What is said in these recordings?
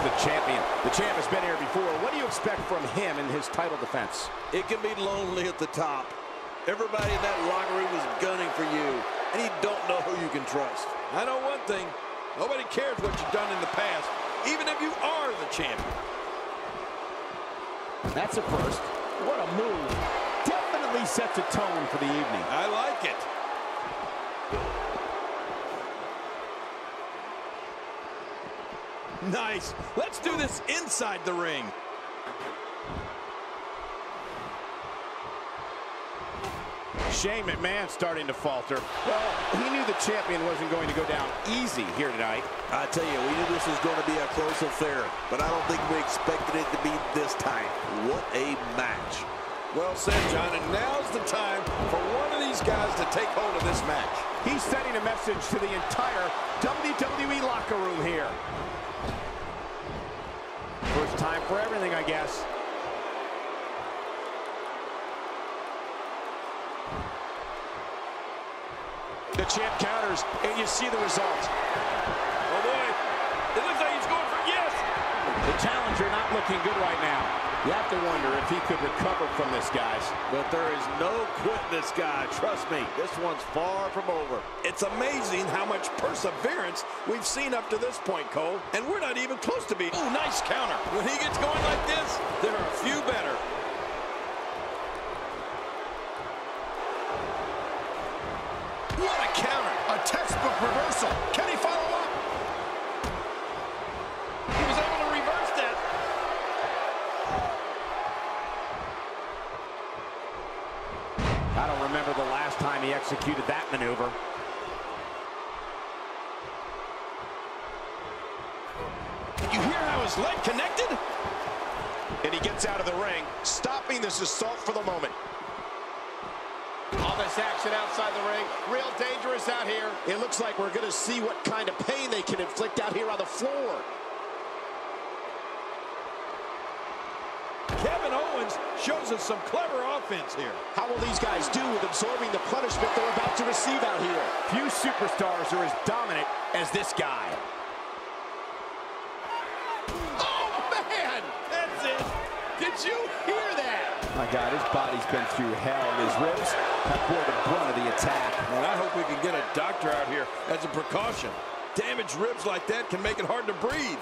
the champion. The champ has been here before. What do you expect from him in his title defense? It can be lonely at the top. Everybody in that locker room is gunning for you, and you don't know who you can trust. I know one thing. Nobody cares what you've done in the past, even if you are the champion. That's a first. What a move. Definitely sets a tone for the evening. I like it. Nice. Let's do this inside the ring. Shane McMahon starting to falter. Well, he knew the champion wasn't going to go down easy here tonight. I tell you, we knew this was going to be a close affair, but I don't think we expected it to be this tight. What a match. Well said, John, and now's the time for one of these guys to take hold of this match. He's sending a message to the entire WWE locker room here. First time for everything, I guess. The champ counters, and you see the result. Oh, boy. It looks like he's going for yes. The challenger not looking good right now. You have to wonder if he could recover from this, guys. But there is no quitting this guy. Trust me, this one's far from over. It's amazing how much perseverance we've seen up to this point, Cole. And we're not even close to being. Ooh, nice counter. When he gets going like this, there are a few better. What a counter. A textbook reversal. Can he follow up? He was able to reverse that. I don't remember the last time he executed that maneuver. You hear how his leg connected? And he gets out of the ring, stopping this assault for the moment. All this action outside the ring, real dangerous out here. It looks like we're going to see what kind of pain they can inflict out here on the floor. Kevin Owens shows us some clever offense here. How will these guys do with absorbing the punishment they're about to receive out here? Few superstars are as dominant as this guy. Oh, man! That's it. Did you hear that? My God, his body's been through hell, and his ribs have bore the brunt of the attack. And I hope we can get a doctor out here as a precaution. Damaged ribs like that can make it hard to breathe.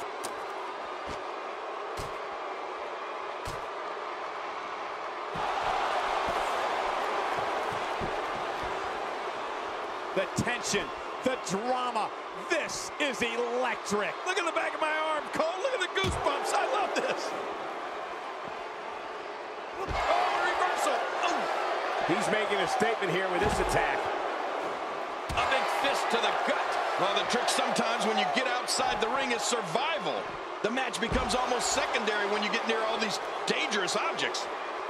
The tension, the drama, this is electric. Look at the back of my arm, Cole. Look at the goosebumps. I love this. Oh, reversal. Oh. He's making a statement here with this attack. A big fist to the gut. Well, the trick sometimes when you get outside the ring is survival. The match becomes almost secondary when you get near all these dangerous objects.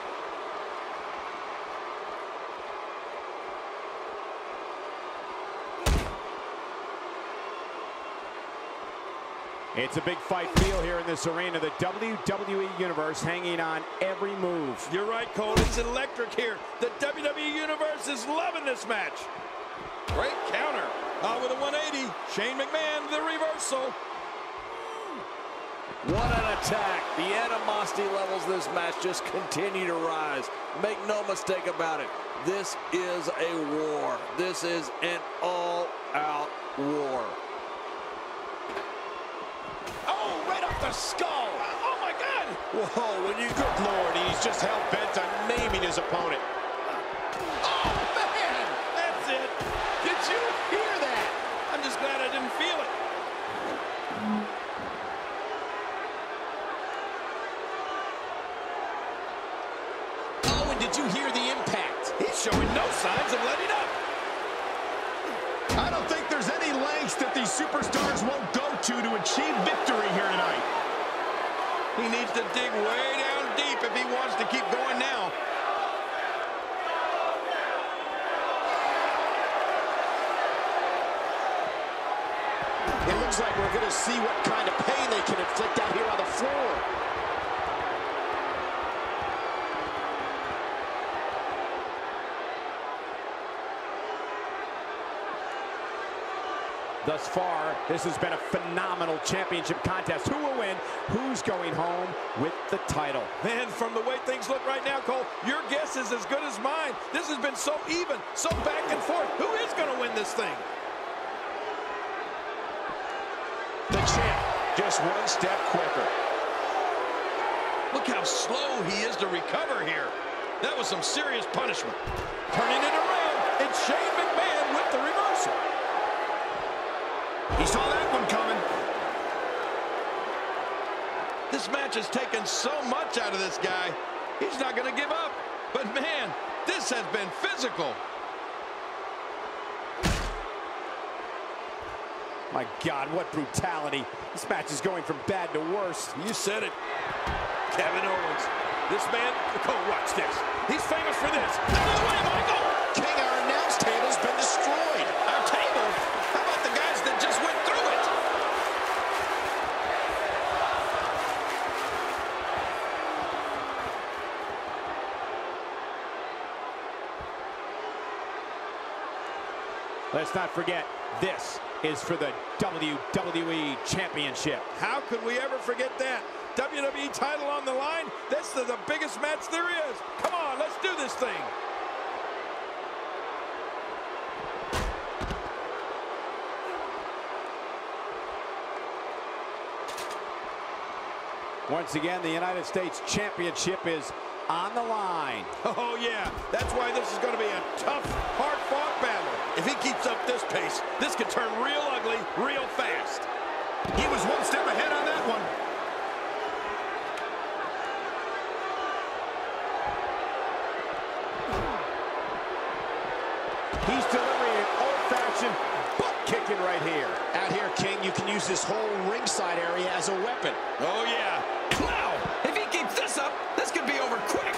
It's a big fight feel here in this arena. The WWE Universe hanging on every move. You're right, Cole. It's electric here. The WWE Universe is loving this match. Great counter. With a 180, Shane McMahon, the reversal. What an attack. The animosity levels this match just continue to rise. Make no mistake about it. This is a war. This is an all-out war. Oh, right off the skull. Oh, my God. Whoa, when you... Good Lord, he's just hell-bent on maiming his opponent. Oh, man! That's it. Did you hear that? I'm just glad I didn't feel it. Oh, and did you hear the impact? He's showing no signs of letting up. I don't think there's any lengths that these superstars won't go to achieve victory here tonight. He needs to dig way down deep if he wants to keep going now. It looks like we're going to see what kind of pain they can inflict out here on the floor. Thus far, this has been a phenomenal championship contest. Who will win? who's going home with the title. Man, from the way things look right now, Cole, your guess is as good as mine. This has been so even, so back and forth. Who is going to win this thing? The champ, just one step quicker. Look how slow he is to recover here. That was some serious punishment. Turning it around, it's Shane McMahon with the reversal. He saw that one coming. This match has taken so much out of this guy. He's not going to give up. But man, this has been physical. My God, what brutality. This match is going from bad to worse. You said it. Kevin Owens. This man, Cole, watch this. He's famous for this. Out of the way, Michael! King, our announce table's been destroyed. Our table? How about the guys that just went through it? Let's not forget, this is for the WWE Championship. How could we ever forget that? WWE title on the line? This is the biggest match there is. Come on, let's do this thing. Once again, the United States Championship is on the line. Oh, yeah. That's why this is going to be a tough, hard-fought battle. If he keeps up this pace, this could turn real ugly real fast. He was one step ahead on that one. He's delivering an old-fashioned butt kicking right here. Out here, King, you can use this whole ringside area as a weapon. Oh, yeah. Wow. If he keeps this up, this could be over quick.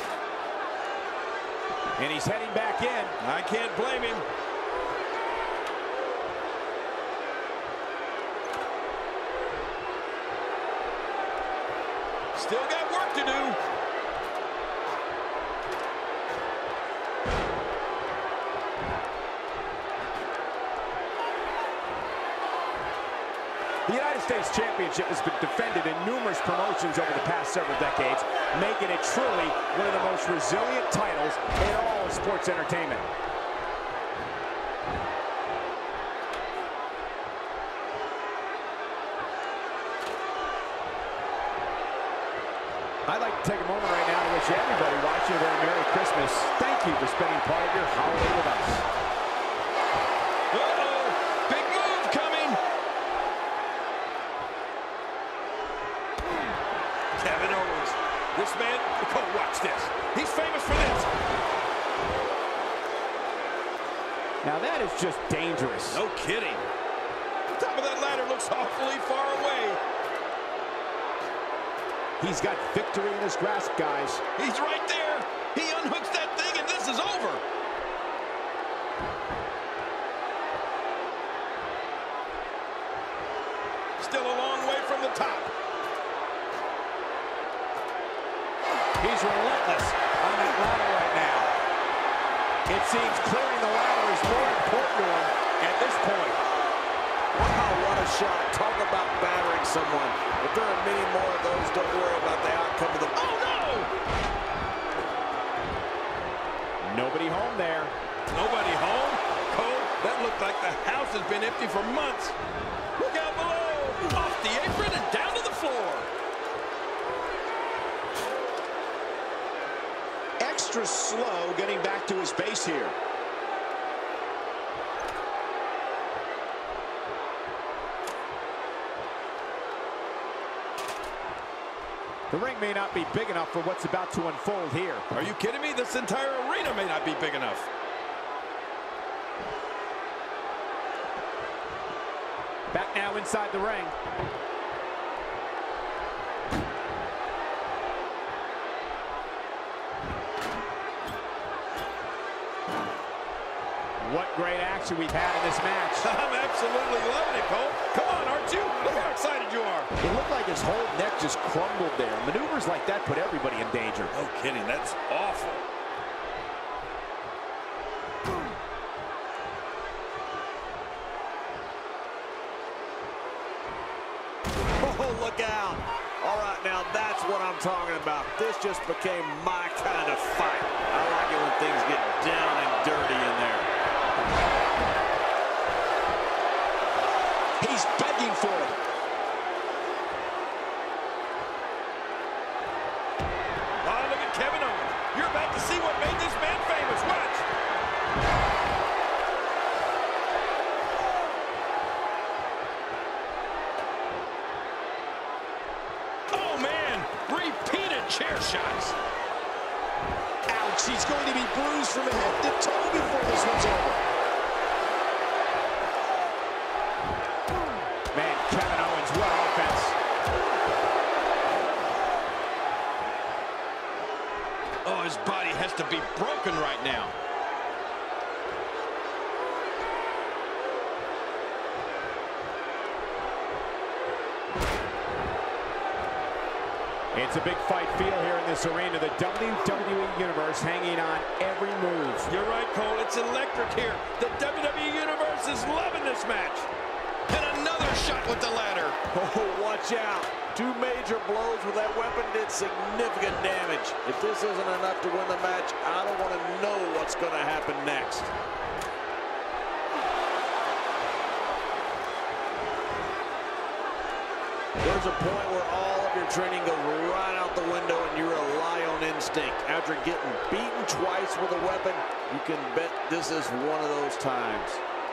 And he's heading back in. I can't blame him. Still got work to do. The United States Championship has been defended in numerous promotions over the past several decades, making it truly one of the most resilient titles in all of sports entertainment. I'd like to take a moment right now to wish everybody watching a very Merry Christmas. Thank you for spending part of your holiday with us. Uh-oh, big move coming. Kevin Owens. This man, Cole, watch this. He's famous for this. Now that is just dangerous. No kidding. The top of that ladder looks awfully far away. He's got victory in his grasp, guys. He's right there. He unhooks that thing and this is over. Still a long way from the top. He's relentless on that ladder right now. It seems clearing the ladder is more important to him at this point. Wow, what a shot. Talk about battering someone. If there are many more of those, don't worry about the outcome of the... Oh, no! Nobody home there. Nobody home? Cole, that looked like the house has been empty for months. Look out below! Off the apron and down to the floor. Extra slow getting back to his base here. The ring may not be big enough for what's about to unfold here. Are you kidding me? This entire arena may not be big enough. Back now inside the ring. What great action we've had in this match. I'm absolutely loving it, Cole. Come on, aren't you? Look how excited you are. It looked like his whole neck just crumbled there. Maneuvers like that put everybody in danger. No kidding, that's awful. Oh, look out. All right. Now that's what I'm talking about. This just became my kind of fight. I like it when things get down and dirty in there. He's begging for it. Oh, look at Kevin Owens. You're about to see what made this man famous. Watch. Oh, man. Repeated chair shots. Ouch, he's going to be bruised from head to toe before this one's over. Man, Kevin Owens, what offense. Oh, his body has to be broken right now. It's a big fight feel here in this arena. The WWE Universe hanging on every move. You're right, Cole. It's electric here. The WWE Universe is loving this match. And another shot with the ladder. Oh, watch out. Two major blows with that weapon did significant damage. If this isn't enough to win the match, I don't want to know what's going to happen next. There's a point where all of your training goes right out the window and you rely on instinct. After getting beaten twice with a weapon, you can bet this is one of those times.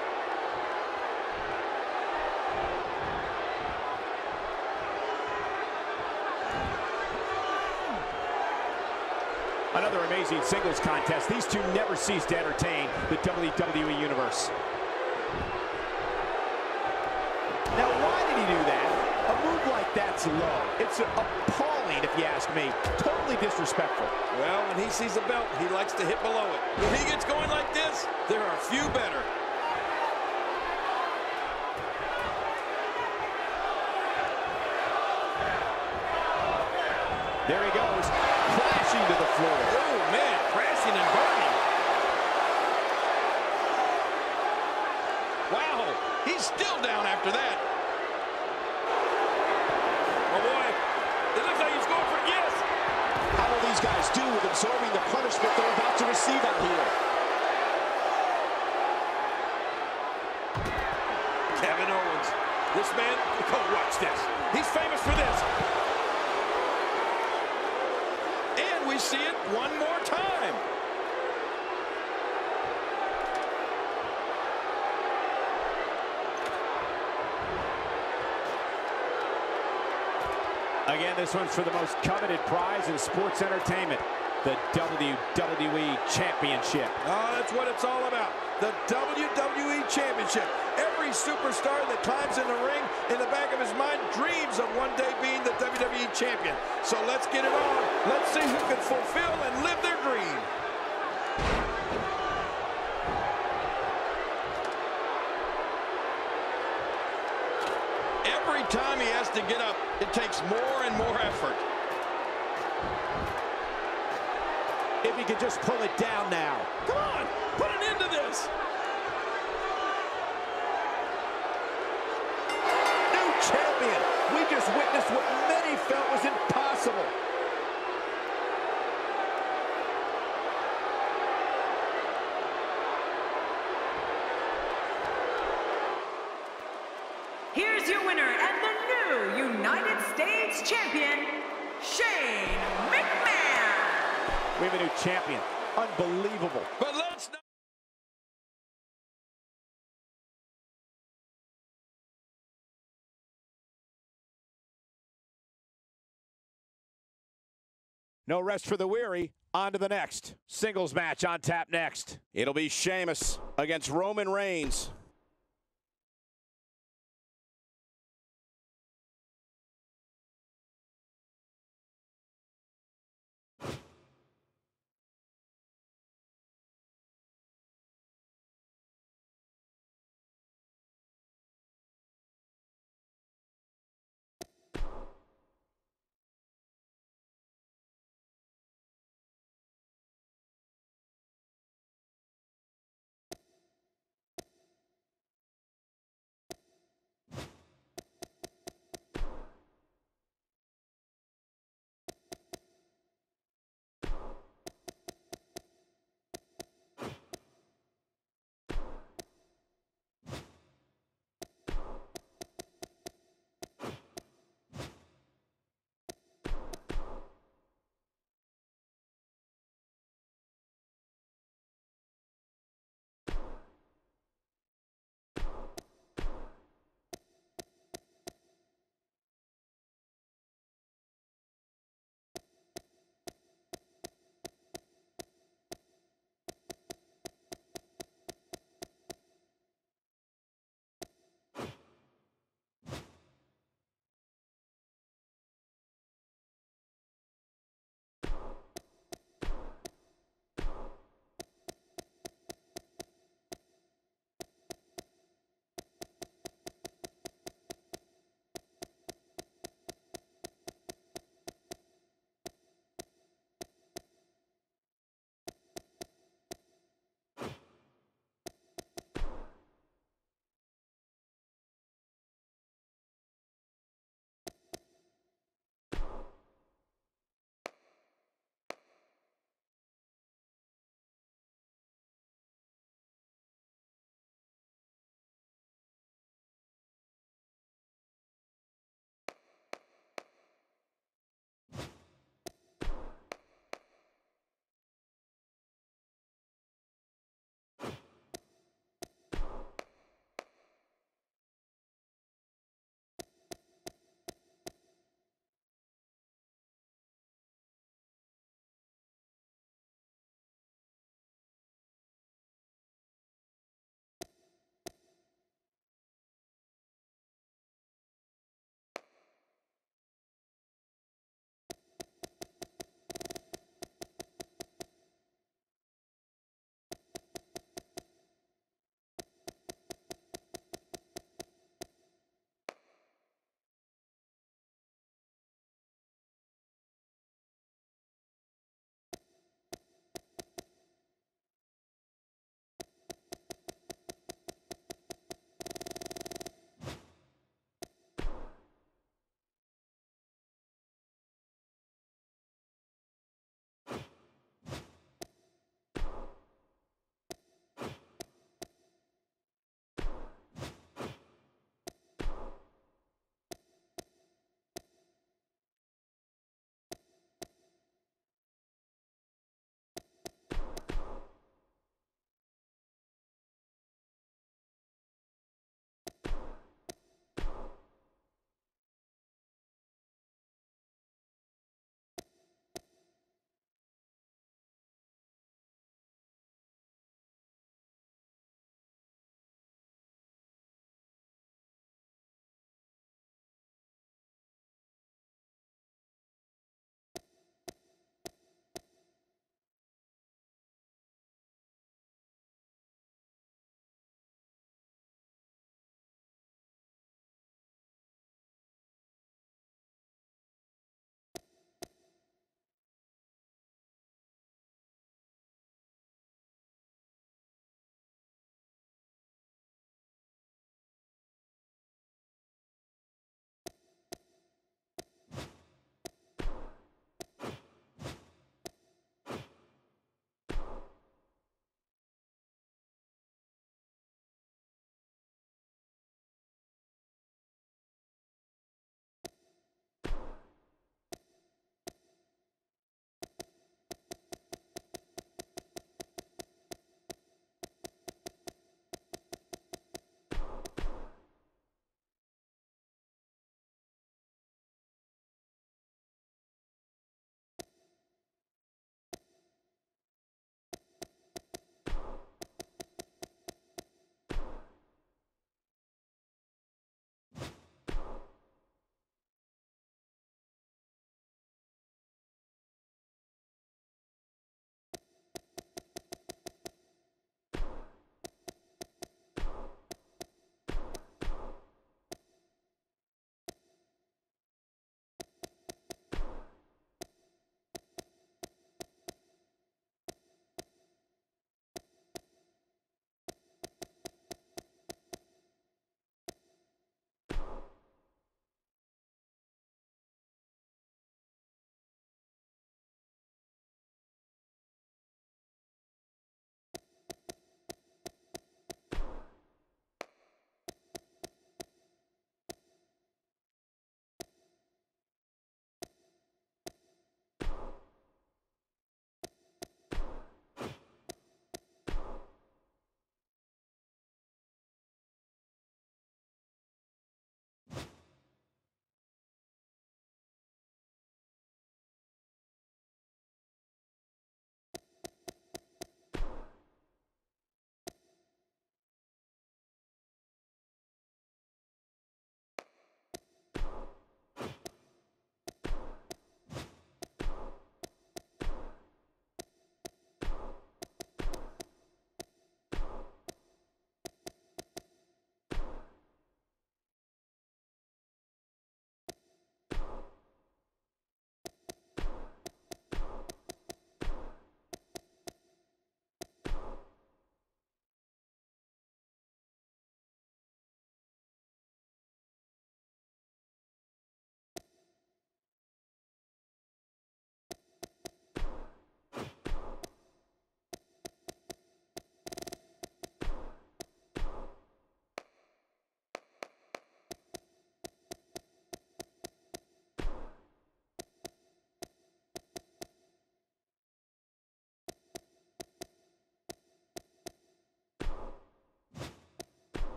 Another amazing singles contest. These two never cease to entertain the WWE Universe. Now, why did he do that? A move like that's low. It's appalling, if you ask me. Totally disrespectful. Well, when he sees a belt, he likes to hit below it. When he gets going like this, there are few better. There he goes, crashing to the floor. Oh, man, crashing and burning. Wow, he's still down after that. Oh, boy, it looks like he's going for yes. How will these guys do with absorbing the punishment they're about to receive out here? Kevin Owens, this man, oh, watch this. He's famous for this. And we see it one more time. Again, this one's for the most coveted prize in sports entertainment, the WWE Championship. Oh, that's what it's all about. The WWE Championship. Every superstar that climbs in the ring, in the back of his mind, dreams of one day being the WWE Champion. So let's get it on. Let's see who can fulfill and live their dream. Every time he has to get up, it takes more and more effort. If he could just pull it down now. Come on, put an end to this. New champion. We just witnessed what many felt was impossible. Here's your winner and the new United States Champion, Shane McMahon. We have a new champion. Unbelievable. But let's not. No rest for the weary. On to the next. Singles match on tap next. It'll be Sheamus against Roman Reigns.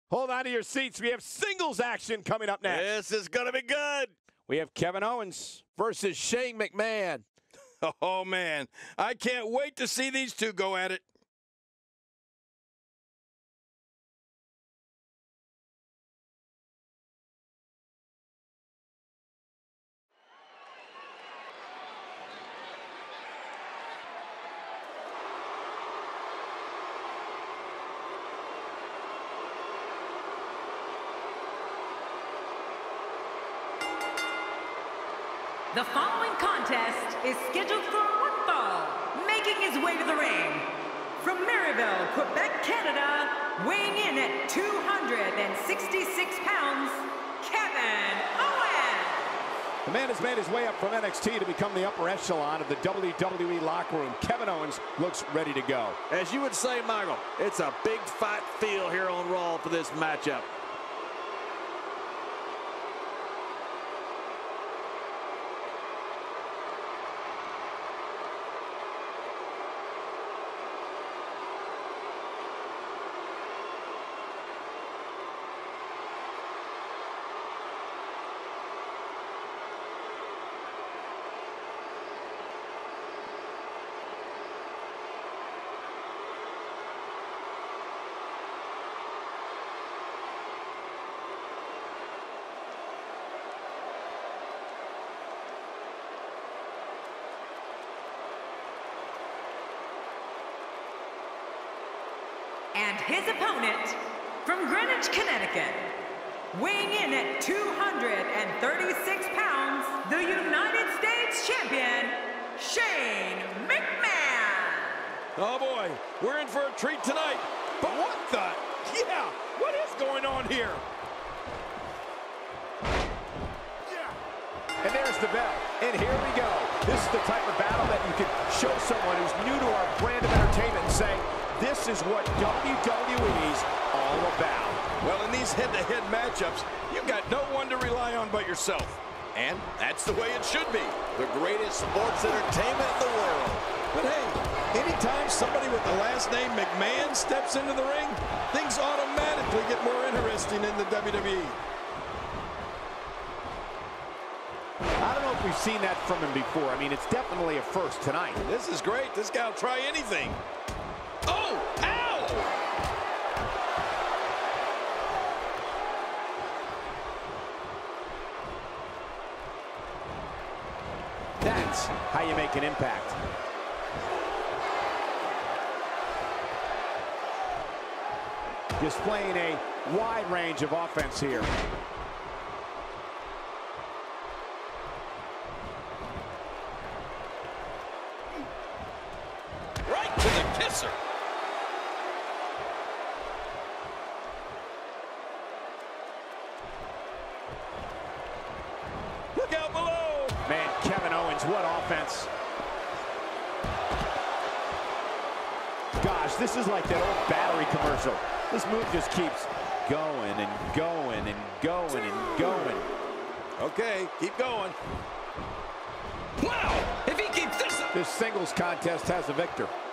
Hold on to your seats. We have singles action coming up next. This is going to be good. We have Kevin Owens Versus Shane McMahon. Oh, man. I can't wait to see these two go at it. The following contest is scheduled for one fall. Making his way to the ring, from Marieville, Quebec, Canada, weighing in at 266 pounds, Kevin Owens. The man has made his way up from NXT to become the upper echelon of the WWE locker room. Kevin Owens looks ready to go. As you would say, Michael, it's a big fight feel here on Raw for this matchup. And his opponent, from Greenwich, Connecticut, weighing in at 236 pounds, the United States Champion, Shane McMahon. Oh, boy. We're in for a treat tonight. But what the? Yeah, what is going on here? And there's the bell. And here we go. This is the type of battle that you can show someone who's new to our brand of entertainment and say, this is what WWE's all about. Well, in these head-to-head matchups, you've got no one to rely on but yourself. And that's the way it should be. The greatest sports entertainment in the world. But hey, anytime somebody with the last name McMahon steps into the ring, things automatically get more interesting in the WWE. I don't know if we've seen that from him before. I mean, it's definitely a first tonight. This is great. This guy will try anything. Oh, ow! That's how you make an impact. Displaying a wide range of offense here. Right to the kisser. Look out below. Man, Kevin Owens, what offense. Gosh, this is like that old battery commercial. This move just keeps going and going and going and going. Okay, keep going. Wow, if he keeps this up. This singles contest has a victor.